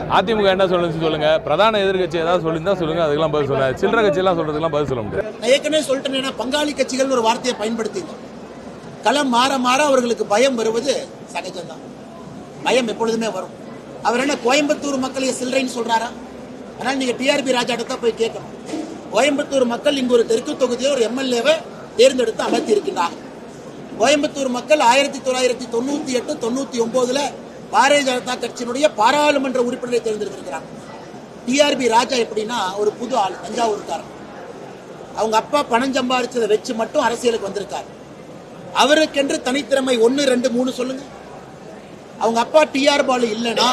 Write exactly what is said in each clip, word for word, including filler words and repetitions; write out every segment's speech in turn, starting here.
அதிமுக என்ன சொல்லுன்னு சொல்லுங்க, பிரதான எதிர்கட்சி ஏதாவது சொல்லியிருந்தா சொல்லுங்க, அதுக்கெல்லாம் பதில் சொல்ல. சில்லற கட்சி எல்லாம் சொல்றதுக்கெல்லாம் பதில் சொல்ல முடியாது. நான் ஏற்கனவே சொல்லிட்டேன், பங்காளி கட்சிகள் ஒரு வார்த்தையை பயன்படுத்தி களம் மாற மாற அவர்களுக்கு பயம் வருவது சகஜம்தான். பயம் எப்பொழுதுமே வரும். அவர் என்ன கோயம்புத்தூர் மக்களை சில்லறைன்னு சொல்றாரா? ஆனால் நீங்க டிஆர்பி ராஜா தான் போய் கேட்கணும். கோயம்புத்தூர் மக்கள் இங்கு ஒரு தெற்கு தொகுதியை ஒரு எம்எல்ஏவை தேர்ந்தெடுத்து அமர்த்தி இருக்கின்றார்கள். கோயம்புத்தூர் மக்கள் ஆயிரத்தி தொள்ளாயிரத்தி தொண்ணூத்தி எட்டு தொண்ணூத்தி ஒன்பதுல பாரதிய ஜனதா கட்சியினுடைய பாராளுமன்ற உறுப்பினரை தேர்ந்தெடுத்திருக்கிறாங்க. டிஆர்பி ராஜா எப்படின்னா ஒரு புது ஆள், தஞ்சாவூர்காரர். அவங்க அப்பா பணம் சம்பாதிச்சதை வச்சு மட்டும் அரசியலுக்கு வந்திருக்காரு. அவருக்கென்று தனித்திறமை ஒன்னு ரெண்டு மூணு சொல்லுங்க. அவங்க அப்பா டிஆர் பாலு இல்லைன்னா,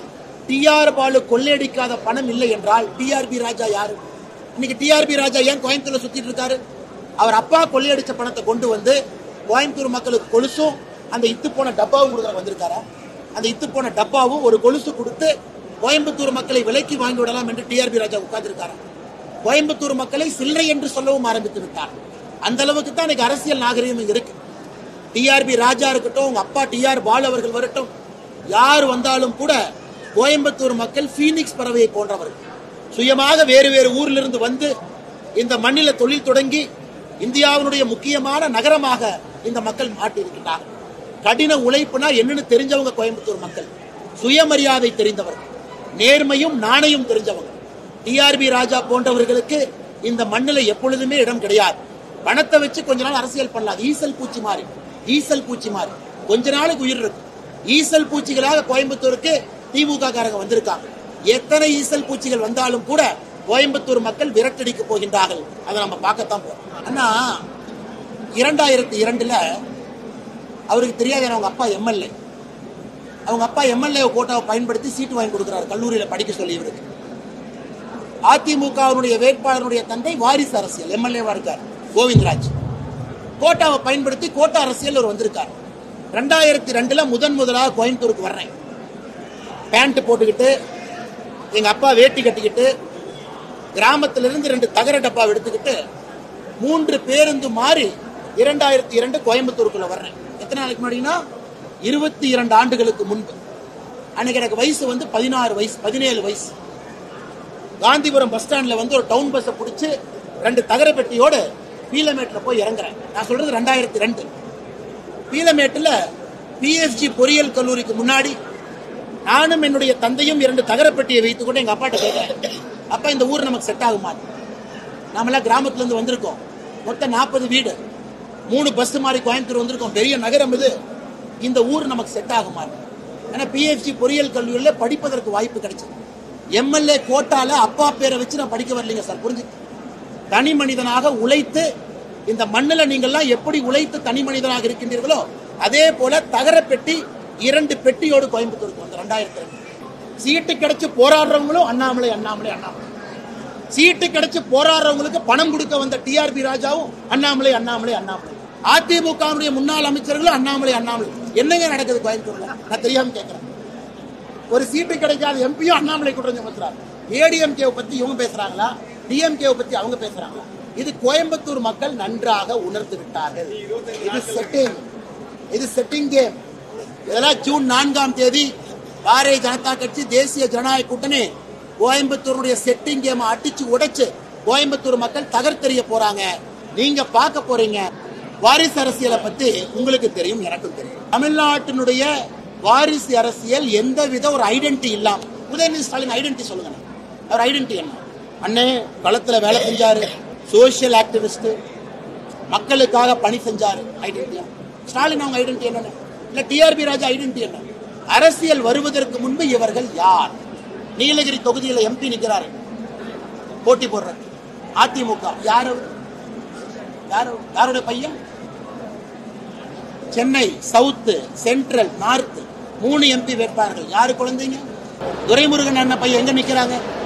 டிஆர் பாலு கொள்ளையடிக்காத பணம் இல்லை என்றால் டிஆர்பி ராஜா யாரு? இன்னைக்கு டிஆர்பி ராஜா ஏன் கோயம்புத்தூர்ல சுத்திட்டு இருக்காரு? அவர் அப்பா கொள்ளையடிச்ச பணத்தை கொண்டு வந்து கோயம்புத்தூர் மக்களுக்கு கொலுசும் அந்த இத்து போன டப்பாவும் கொடுக்க வந்திருக்காரா? அந்த இத்து போன டப்பாவும் ஒரு கொலுசு கொடுத்து கோயம்புத்தூர் மக்களை விலைக்கு வாங்கி விடலாம் என்று டிஆர்பி ராஜா உட்கார்ந்திருக்காரா? கோயம்புத்தூர் மக்களை சில்லறை என்று சொல்லவும் ஆரம்பித்து விட்டார். அந்த அளவுக்கு தான் இன்னைக்கு அரசியல் நாகரிகம் இருக்கு. டிஆர்பி ராஜா இருக்கட்டும், உங்க அப்பா டிஆர் பாலு அவர்கள் வரட்டும், யார் வந்தாலும் கூட கோயம்புத்தூர் மக்கள் பீனிக்ஸ் பறவையை போன்றவர்கள். சுயமாக வேறு வேறு ஊரில் இருந்து வந்து இந்த மண்ணில தொழில் தொடங்கி இந்தியாவினுடைய முக்கியமான நகரமாக இந்த மக்கள் மாற்றியிருக்கிறார்கள். கடின உழைப்புனா என்னன்னு தெரிஞ்சவங்க கோயம்புத்தூர் மக்கள், சுயமரியாதை தெரிந்தவர்கள், நேர்மையும் நாணயம் தெரிஞ்சவங்க. டிஆர்பி ராஜா போன்றவர்களுக்கு இந்த மண்ணில எப்பொழுதுமே இடம் கிடையாது. பணத்தை வச்சு கொஞ்ச நாள் அரசியல் பண்ணலாம். ஈசல் பூச்சி மாறி ஈசல் பூச்சி மாறி கொஞ்ச நாளுக்கு உயிர் இருக்கு. ஈசல் பூச்சிகளாக கோயம்புத்தூருக்கு திமுக காரங்க வந்திருக்காங்க. எத்தனை ஈசல் பூச்சிகள் வந்தாலும் கூட கோயம்புத்தூர் மக்கள் விரட்டடிக்க போகின்றார்கள். அதை நம்ம பார்க்கத்தான் போறோம். ஆனா இரண்டாயிரத்தி இரண்டுல அவருக்கு தெரியாது, அவங்க அப்பா எம்எல்ஏ. அவங்க அப்பா எம்எல்ஏ கோட்டாவை பயன்படுத்தி சீட்டு வாங்கி கொடுக்கிறார் கல்லூரியில படிக்க சொல்லி. இவருக்கு அதிமுகவுடைய வேட்பாளருடைய தந்தை வாரிசு அரசியல் எம்எல்ஏவா இருக்கார் கோவிந்தராஜ். கோட்டாவை பயன்படுத்தி கோட்டா அரசியல் அவர் வந்திருக்கார். ரெண்டாயிரத்தி ரெண்டுல முதன் முதலாக கோயம்புத்தூருக்கு வர்றேன். பேண்ட் போட்டுக்கிட்டு, எங்க அப்பா வேட்டி கட்டிக்கிட்டு, கிராமத்திலிருந்து ரெண்டு தகர டப்பா எடுத்துக்கிட்டு மூன்று பேருந்து மாறி இரண்டாயிரத்தி இரண்டு கோயம்புத்தூருக்குள்ள வர்றேன். எத்தனை நாளைக்கு முன்னாடினா இருபத்தி இரண்டு ஆண்டுகளுக்கு முன்பு. அன்னைக்கு எனக்கு வயசு வந்து பதினாறு வயசு பதினேழு வயசு. காந்திபுரம் பஸ் ஸ்டாண்ட்ல வந்து ஒரு டவுன் பஸ்ஸை பிடிச்சு ரெண்டு தகர பெட்டியோடு பீலமேட்ல போய் இறங்குறேன். நான் சொல்றது ரெண்டாயிரத்தி ரெண்டு. பீலமேட்டுல பிஎஸ்ஜி பொறியியல் கல்லூரிக்கு முன்னாடி நானும் என்னுடைய தந்தையும் இரண்டு தகரப்பெட்டியை வைத்துக் கொண்டு எங்க அப்பாட்ட கேட்கிறேன், அப்பா இந்த ஊர் நமக்கு செட் ஆகுமா? நாமெல்லாம் கிராமத்துல இருந்து வந்திருக்கோம், மொத்தம் நாற்பது வீடு, மூணு பஸ் மாதிரி கோயம்புத்தூர் வந்திருக்கோம், பெரிய நகரம் இது, இந்த ஊர் நமக்கு செட் ஆகுமா? ஏன்னா பிஎஸ்ஜி பொறியியல் கல்லூரியில படிப்பதற்கு வாய்ப்பு கிடைச்சது. எம்எல்ஏ கோட்டால அப்பா பேரை வச்சு நான் படிக்க வரலீங்க சார், புரிஞ்சு. தனி மனிதனாக உழைத்து இந்த மண்ணில நீங்கள்லாம் எப்படி உழைத்து தனி மனிதனாக இருக்கின்றீர்களோ அதே போல தகர பெட்டி இரண்டு பெட்டியோடு கோயம்புத்தூருக்கு வந்த ரெண்டாயிரத்தி ரெண்டு. சீட்டு கிடைச்சு போராடுறவங்களும் அண்ணாமலை அண்ணாமலை அண்ணாமலை. சீட்டு கிடைச்சு போராடுறவங்களுக்கு பணம் கொடுக்க வந்த டிஆர்பி ராஜாவும் அண்ணாமலை அண்ணாமலை அண்ணாமலை. அதிமுக முன்னாள் அமைச்சர்களும் அண்ணாமலை அண்ணாமலை. என்னங்க நடக்குது கோயம்புத்தூர்ல? நான் தெரியாம கேட்கிறேன். ஒரு சீட்டு கிடைக்காத எம்பியும் அண்ணாமலை குற்றம் சுமத்துறாங்க. ஏடிஎம்கே பத்தி இவங்க பேசுறாங்களா, டிஎம்கே பத்தி அவங்க பேசுறாங்களா? இது கோயம்புத்தூர் மக்கள் நன்றாக உணர்ந்து விட்டார்கள். இது செட்டிங், இது செட்டிங் கேம். இதெல்லாம் ஜூன் நான்காம் தேதி பாரதிய ஜனதா கட்சி தேசிய ஜனநாயக கூட்டணி கோயம்புத்தூருடைய செட்டிங் கேம் அடிச்சு உடைச்சு கோயம்புத்தூர் மக்கள் தகர்த்தெறிய போறாங்க. நீங்க பார்க்க போறீங்க. வாரிசு அரசியலை பத்தி உங்களுக்கு தெரியும், எனக்கும் தெரியும். தமிழ்நாட்டினுடைய வாரிசு அரசியல் எந்தவித ஒரு ஐடென்டிட்டி இல்லாம, உதயநிதி ஸ்டாலின் ஐடென்டிட்டி சொல்லுங்க. அவர் ஐடென்டிட்டி என்ன? அண்ணே களத்துல வேலை செஞ்சாரு, சோசியல் ஆக்டிவிஸ்ட், மக்களுக்காக பணி செஞ்சாரு, ஐடென்டிட்டியா? ஸ்டாலின் அவங்க ஐடென்டிட்டி என்ன? இல்ல டிஆர்பி ராஜா ஐடென்டிட்டி என்ன? அரசியல் வருவதற்கு முன்பு இவர்கள் யார்? நீலகிரி தொகுதியில் எம்பி நிற்கிறாரு போட்டி போடுறது, அதிமுக. யாரு யாரு யாருடைய பையன்? சென்னை சவுத், சென்ட்ரல், நார்த் மூணு எம்பி வேட்பாளர்கள். யாரு குழந்தைங்க? துரைமுருகன் அண்ணன் பையன் எங்க நிக்கிறாங்க?